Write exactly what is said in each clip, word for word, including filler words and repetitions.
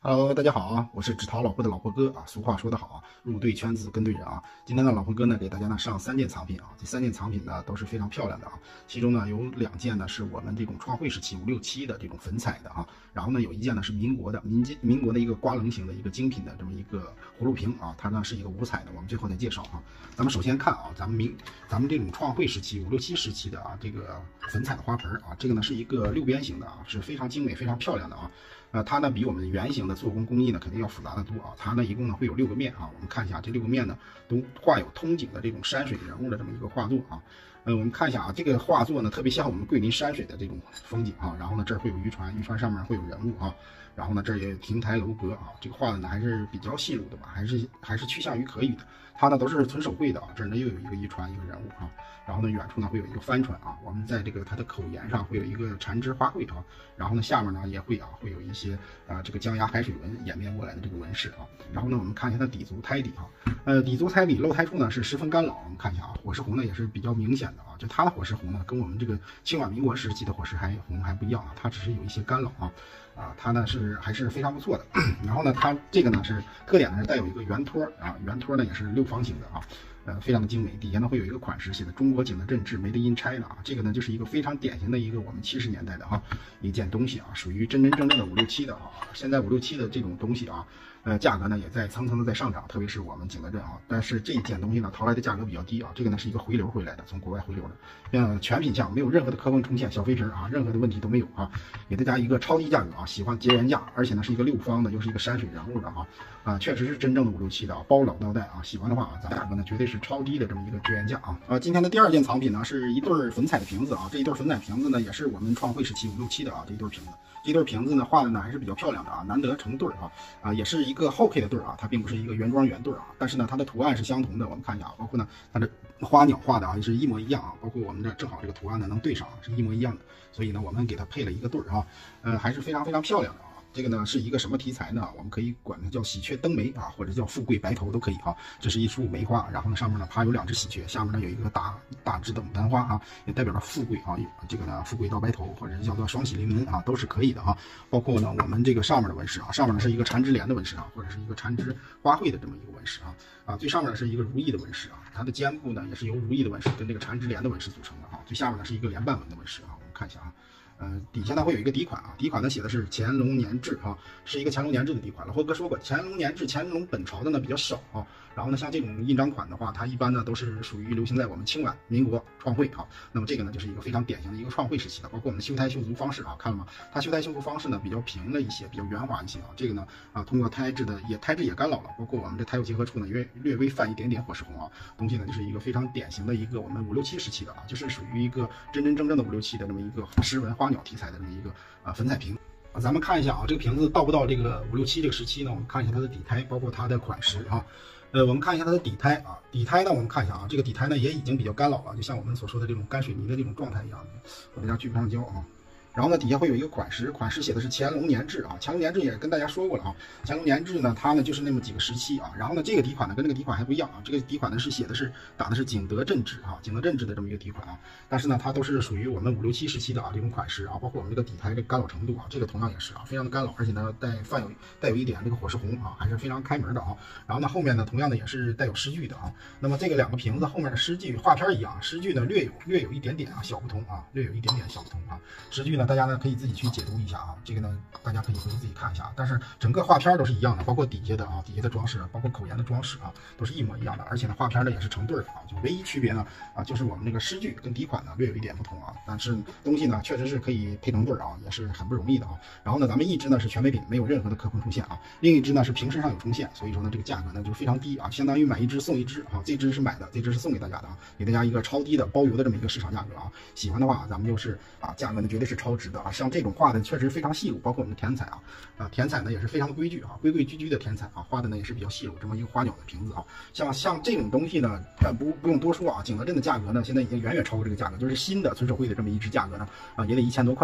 Hello，大家好啊，我是只淘老婆的老婆哥啊。俗话说得好啊，入对圈子跟对人啊。今天呢，老婆哥呢给大家呢上三件藏品啊，这三件藏品呢都是非常漂亮的啊。其中呢有两件呢是我们这种创汇时期五六七的这种粉彩的啊，然后呢有一件呢是民国的民间民国的一个刮棱型的一个精品的这么一个葫芦瓶啊，它呢是一个五彩的，我们最后再介绍啊。咱们首先看啊，咱们民咱们这种创汇时期五六七时期的啊这个粉彩的花盆啊，这个呢是一个六边形的啊，是非常精美非常漂亮的啊。呃，它呢比我们圆形的做工工艺呢肯定要复杂的多啊。它呢一共呢会有六个面啊，我们看一下这六个面呢都画有通景的这种山水人物的这么一个画作啊。呃，我们看一下啊，这个画作呢特别像我们桂林山水的这种风景啊。然后呢这儿会有渔船，渔船上面会有人物啊。然后呢这儿也有亭台楼阁啊，这个画的呢还是比较细腻的吧，还是还是趋向于可以的。它呢都是纯手绘的啊，这儿呢又有一个渔船一个人物啊。然后呢远处呢会有一个帆船啊，我们在这个它的口沿上会有一个缠枝花卉啊。然后呢下面呢也会啊会有一些啊这个江崖海水纹演变过来的这个纹饰啊。然后呢我们看一下它底足胎底啊，呃底足胎底露胎处呢是十分干老，我们看一下啊，火石红呢也是比较明显的啊，就它的火石红呢跟我们这个清晚民国时期的火石还红还不一样啊，它只是有一些干老啊。啊，它呢是还是非常不错的。然后呢，它这个呢是特点呢是带有一个圆托啊，圆托呢也是六方形的啊，呃，非常的精美。底下呢会有一个款式写的中国景德镇制没得阴差的啊，这个呢就是一个非常典型的一个我们七十年代的哈、啊、一件东西啊，属于真真正正的五六七的啊。现在五六七的这种东西啊，呃，价格呢也在层层的在上涨，特别是我们景德镇啊。但是这一件东西呢淘来的价格比较低啊，这个呢是一个回流回来的，从国外回流的，嗯，全品相没有任何的磕碰冲线、小飞尘啊，任何的问题都没有啊，给大家一个超低价格啊。喜欢结缘价，而且呢是一个六方的，又是一个山水人物的啊，啊，确实是真正的五六七的啊，包老到带啊。喜欢的话啊，咱价格呢绝对是超低的这么一个结缘价啊。啊，今天的第二件藏品呢是一对粉彩的瓶子啊，这一对粉彩瓶子呢也是我们创汇时期五六七的啊，这一对瓶子，这一对瓶子呢画的呢还是比较漂亮的啊，难得成对啊，啊，也是一个后配的对啊，它并不是一个原装原对啊，但是呢它的图案是相同的，我们看一下啊，包括呢它的花鸟画的啊也是一模一样啊，包括我们这正好这个图案呢能对上啊，是一模一样的，所以呢我们给它配了一个对啊，呃还是非常非常漂亮的啊。这个呢是一个什么题材呢？我们可以管它叫喜鹊登梅啊，或者叫富贵白头都可以哈、啊。这是一束梅花，然后呢上面呢趴有两只喜鹊，下面呢有一个大大枝的牡丹花啊，也代表着富贵啊。这个呢富贵到白头，或者是叫做双喜临门啊，都是可以的啊。包括呢我们这个上面的纹饰啊，上面呢是一个缠枝莲的纹饰啊，或者是一个缠枝花卉的这么一个纹饰啊。啊，最上面呢是一个如意的纹饰啊，它的肩部呢也是由如意的纹饰跟这个缠枝莲的纹饰组成的啊。最下面呢是一个莲瓣纹的纹饰啊，我们看一下啊。呃，底下呢会有一个底款啊，底款呢写的是乾隆年制啊，是一个乾隆年制的底款。老霍哥说过，乾隆年制、乾隆本朝的呢比较少啊。然后呢，像这种印章款的话，它一般呢都是属于流行在我们清晚民国创汇啊。那么这个呢就是一个非常典型的一个创汇时期的，包括我们的修胎修足方式啊，看了吗？它修胎修足方式呢比较平了一些，比较圆滑一些啊。这个呢啊，通过胎质的也胎质也干老了，包括我们的胎釉结合处呢略略微泛一点点火石红啊，东西呢就是一个非常典型的一个我们五六七时期的啊，就是属于一个真真正正的五六七的这么一个石纹花鸟题材的这么一个啊粉彩瓶。啊，咱们看一下啊，这个瓶子到不到这个五六七这个时期呢？我们看一下它的底胎，包括它的款式啊。呃，我们看一下它的底胎啊，底胎呢，我们看一下啊，这个底胎呢也已经比较干老了，就像我们所说的这种干水泥的这种状态一样的，和大家聚不上胶啊。然后呢，底下会有一个款式，款式写的是乾隆年制啊。乾隆年制也跟大家说过了啊，乾隆年制呢，它呢就是那么几个时期啊。然后呢，这个底款呢跟这个底款还不一样啊，这个底款呢是写的是打的是景德镇制啊，景德镇制的这么一个底款啊。但是呢，它都是属于我们五六七时期的啊这种款式啊，包括我们这个底台的干老程度啊，这个同样也是啊，非常的干老，而且呢带泛有带有一点这个火石红啊，还是非常开门的啊。然后呢，后面呢同样的也是带有诗句的啊。那么这个两个瓶子后面的诗句画片一样，诗句呢略有略有一点点啊小不同啊，略有一点点小不同啊。诗句呢大家呢可以自己去。去解读一下啊，这个呢，大家可以回去自己看一下。但是整个画片都是一样的，包括底下的啊，底下的装饰，包括口沿的装饰啊，都是一模一样的。而且呢，画片呢也是成对的啊，就唯一区别呢啊，就是我们这个诗句跟底款呢略有一点不同啊。但是东西呢确实是可以配成对啊，也是很不容易的啊。然后呢，咱们一支呢是全美品，没有任何的磕碰冲线啊，另一支呢是瓶身上有冲线，所以说呢这个价格呢就非常低啊，相当于买一支送一支啊。这支是买的，这支是送给大家的啊，给大家一个超低的包邮的这么一个市场价格啊。喜欢的话，咱们就是啊，价格呢绝对是超值的啊。像这种画的确实非常细路，包括我们的填彩啊，啊填彩呢也是非常的规矩啊，规规矩矩的填彩啊，画的呢也是比较细路，这么一个花鸟的瓶子啊，像像这种东西呢，呃不不用多说啊，景德镇的价格呢现在已经远远超过这个价格，就是新的纯手绘的这么一支价格呢啊也得一千多块啊。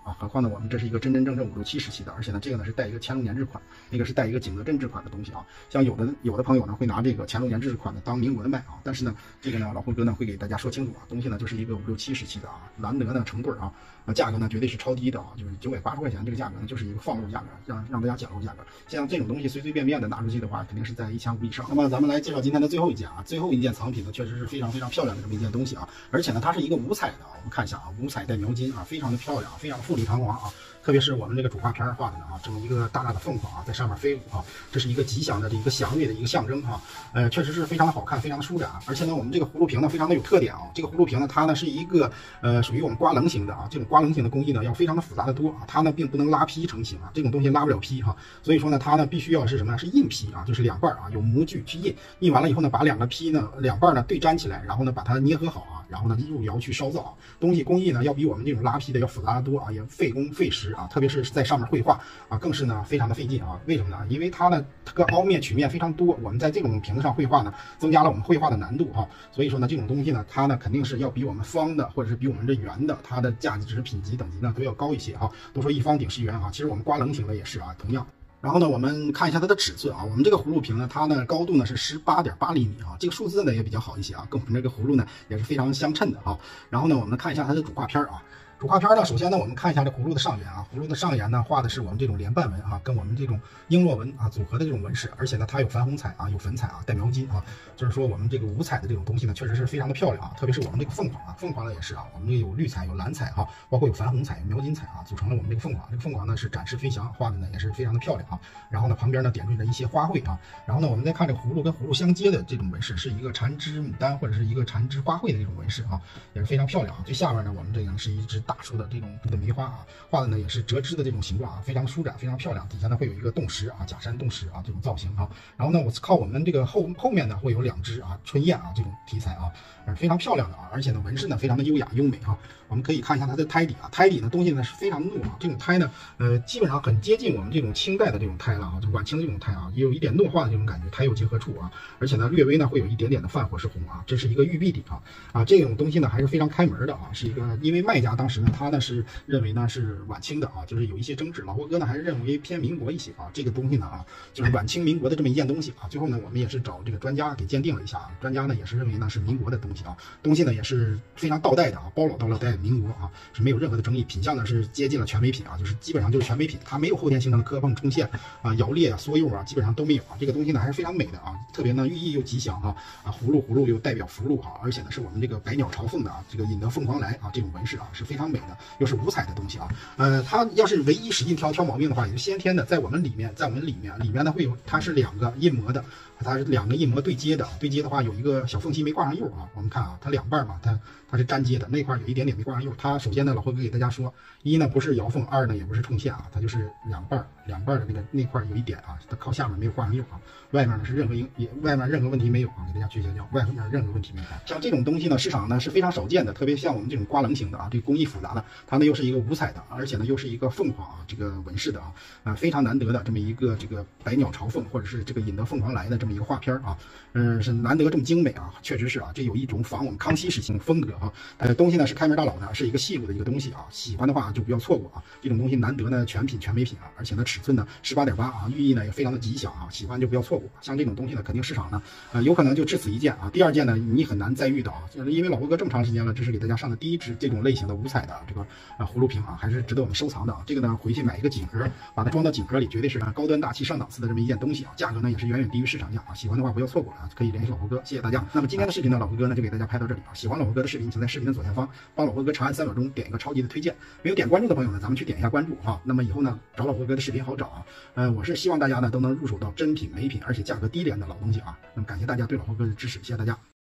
啊，何况呢我们这是一个真真正正五六七时期的，而且呢这个呢是带一个乾隆年制款，那个是带一个景德镇制款的东西啊。像有的有的朋友呢会拿这个乾隆年制款的当民国的卖啊，但是呢这个呢老辉哥呢会给大家说清楚啊，东西呢就是一个五六七时期的啊，难得呢成对啊，啊价格呢绝对是超低的啊，就是九百八十块钱这个价格呢就是一个放路价格，让让大家捡漏价格。像这种东西随随便便的拿出去的话，肯定是在一千五以上。那么咱们来介绍今天的最后一件啊，最后一件藏品呢确实是非常非常漂亮的这么一件东西啊，而且呢它是一个五彩的啊，我们看一下啊，五彩带描金啊，非常的漂亮，非常的富丽堂皇啊。特别是我们这个主画片画的呢啊，这么一个大大的凤凰啊，在上面飞舞啊，这是一个吉祥的这一个祥瑞的一个象征啊，呃，确实是非常的好看，非常的舒展。而且呢，我们这个葫芦瓶呢，非常的有特点啊。这个葫芦瓶呢，它呢是一个呃属于我们刮棱型的啊，这种刮棱型的工艺呢，要非常的复杂的多啊。它呢并不能拉坯成型啊，这种东西拉不了坯哈、啊。所以说呢，它呢必须要是什么呢？是印坯啊，就是两半啊，有模具去印，印完了以后呢，把两个坯呢两半呢对粘起来，然后呢把它捏合好啊，然后呢入窑去烧造啊。东西工艺呢要比我们这种拉坯的要复杂的多啊，也费工费时啊，特别是在上面绘画啊，更是呢非常的费劲啊。为什么呢？因为它呢这个凹面曲面非常多，我们在这种瓶子上绘画呢，增加了我们绘画的难度哈、啊。所以说呢，这种东西呢，它呢肯定是要比我们方的或者是比我们这圆的，它的价值品级等级呢都要高一些哈、啊。都说一方顶是圆啊，其实我们刮棱型的也是啊，同样。然后呢，我们看一下它的尺寸啊，我们这个葫芦瓶呢，它呢高度呢是十八点八厘米啊，这个数字呢也比较好一些啊，跟我们这个葫芦呢也是非常相称的啊。然后呢，我们看一下它的主画片啊。主画片呢，首先呢，我们看一下这葫芦的上沿啊，葫芦的上沿呢画的是我们这种连瓣纹啊，跟我们这种璎珞纹啊组合的这种纹饰，而且呢，它有矾红彩啊，有粉彩啊，带描金啊，就是说我们这个五彩的这种东西呢，确实是非常的漂亮啊，特别是我们这个凤凰啊，凤凰呢也是啊，我们这个有绿彩有蓝彩啊，包括有矾红彩、有描金彩啊，组成了我们这个凤凰。这个凤凰呢是展翅飞翔，画的呢也是非常的漂亮啊。然后呢，旁边呢点缀着一些花卉啊，然后呢，我们再看这个葫芦跟葫芦相接的这种纹饰，是一个缠枝牡丹或者是一个缠枝花卉的这种纹饰啊，也是非常漂亮啊。最下面呢，我们这个是一只大树的这种。的梅花啊，画的呢也是折枝的这种形状啊，非常舒展，非常漂亮。底下呢会有一个洞石啊，假山洞石啊这种造型啊。然后呢，我靠我们这个后后面呢会有两只啊春燕啊这种题材啊，呃非常漂亮的啊，而且呢纹饰呢非常的优雅优美啊。我们可以看一下它的胎底啊，胎底呢东西呢是非常糯啊，这种胎呢呃基本上很接近我们这种清代的这种胎了啊，就晚清的这种胎啊，也有一点糯化的这种感觉，胎釉结合处啊，而且呢略微呢会有一点点的泛或是红啊，这是一个玉璧底啊啊这种东西呢还是非常开门的啊，是一个因为卖家当时呢他呢是认为呢是晚清的啊，就是有一些争执，老霍哥呢还是认为偏民国一些啊，这个东西呢啊就是晚清民国的这么一件东西啊，最后呢我们也是找这个专家给鉴定了一下啊，专家呢也是认为呢是民国的东西啊，东西呢也是非常倒带的啊，包老到了带民国啊，是没有任何的争议，品相呢是接近了全美品啊，就是基本上就是全美品，它没有后天形成的磕碰冲陷啊、摇裂啊、缩釉啊，基本上都没有啊，这个东西呢还是非常美的啊，特别呢寓意又吉祥啊啊，葫芦葫芦又代表福禄哈，而且呢是我们这个百鸟朝凤的啊，这个引得凤凰来啊，这种纹饰啊是非常美的，又是五彩的东西啊，呃，它要是唯一使劲挑挑毛病的话，也是先天的，在我们里面，在我们里面里面呢会有，它是两个印模的，它是两个印模对接的，对接的话有一个小缝隙没挂上釉啊，我们看啊，它两半嘛，它它是粘接的，那块有一点点没挂上釉，它首先呢老霍哥给大家说，一呢不是摇缝，二呢也不是冲线啊，它就是两半两半的那个那块有一点啊，它靠下面没有挂上釉啊，外面呢是任何也外面任何问题没有啊，给大家去一下教，外面任何问题没有。像这种东西呢，市场呢是非常少见的，特别像我们这种刮棱型的啊，这个工艺复杂的，它呢又是一个五彩的，而且呢又是一个凤凰啊这个纹饰的啊，啊非常难得的这么一个这个百鸟朝凤或者是这个引得凤凰来的这么一个画片啊，嗯是难得这么精美啊，确实是啊，这有一种仿我们康熙时期的风格啊，呃东西呢是开门大佬呢是一个细路的一个东西啊，喜欢的话就不要错过啊，这种东西难得呢全品全美品啊，而且呢尺寸呢十八点八啊，寓意呢也非常的吉祥啊，喜欢就不要错过。像这种东西呢，肯定市场呢，呃有可能就只此一件啊，第二件呢你很难再遇到啊，就是因为老霍哥这么长时间了，这是给大家上的第一支这种类型的五彩的这个啊葫芦瓶啊，还是值得我们收藏的啊。这个呢回去买一个锦盒，把它装到锦盒里，绝对是高端大气上档次的这么一件东西啊，价格呢也是远远低于市场价啊，喜欢的话不要错过了啊，可以联系老霍哥，谢谢大家。那么今天的视频呢，老霍哥呢就给大家拍到这里啊，喜欢老霍哥的视频，请在视频的左下方帮老霍哥长按三秒钟点一个超级的推荐，没有点关注的朋友呢，咱们去点一下关注啊，那么以后呢找老霍哥的视频好找啊，呃我是希望大家呢都能入手到真品美品，而且价格低廉的老东西啊，那么感谢大家对老霍哥的支持，谢谢大家。